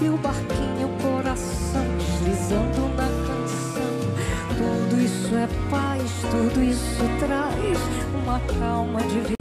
e o barquinho, o coração deslizando na canção. Tudo isso é paz, tudo isso traz uma calma divina.